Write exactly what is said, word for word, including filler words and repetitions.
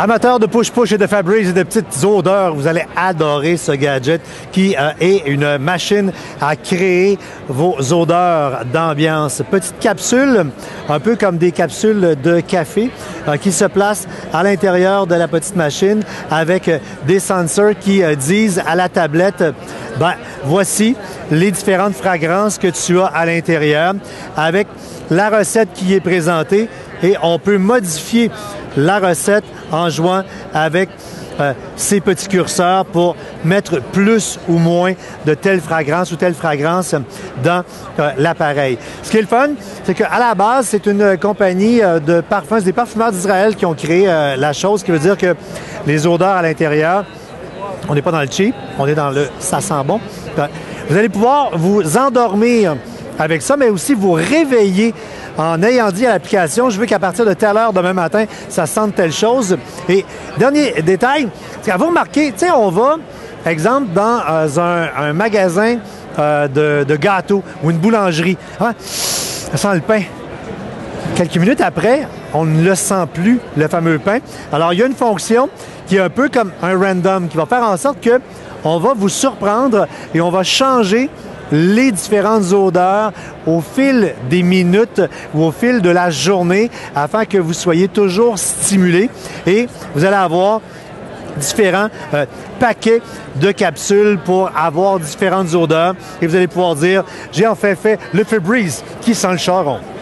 Amateurs de push-push et de Febreze et de petites odeurs, vous allez adorer ce gadget qui euh, est une machine à créer vos odeurs d'ambiance. Petite capsule, un peu comme des capsules de café, euh, qui se placent à l'intérieur de la petite machine avec euh, des sensors qui euh, disent à la tablette, ben, voici les différentes fragrances que tu as à l'intérieur avec la recette qui est présentée et on peut modifier la recette en jouant avec euh, ces petits curseurs pour mettre plus ou moins de telle fragrance ou telle fragrance dans euh, l'appareil. Ce qui est le fun, c'est qu'à la base, c'est une compagnie euh, de parfums, c'est des parfumeurs d'Israël qui ont créé euh, la chose, ce qui veut dire que les odeurs à l'intérieur, on n'est pas dans le cheap, on est dans le ça sent bon. Vous allez pouvoir vous endormir avec ça, mais aussi vous réveiller en ayant dit à l'application, je veux qu'à partir de telle heure demain matin, ça sente telle chose. Et dernier détail, c'est qu'à vous remarquer, tu sais, on va, exemple, dans euh, un, un magasin euh, de, de gâteaux ou une boulangerie. Hein? Ça sent le pain. Quelques minutes après, on ne le sent plus, le fameux pain. Alors, il y a une fonction qui est un peu comme un random, qui va faire en sorte que on va vous surprendre et on va changer les différentes odeurs au fil des minutes ou au fil de la journée afin que vous soyez toujours stimulé et vous allez avoir différents euh, paquets de capsules pour avoir différentes odeurs et vous allez pouvoir dire j'ai enfin fait le Febreze qui sent le charron.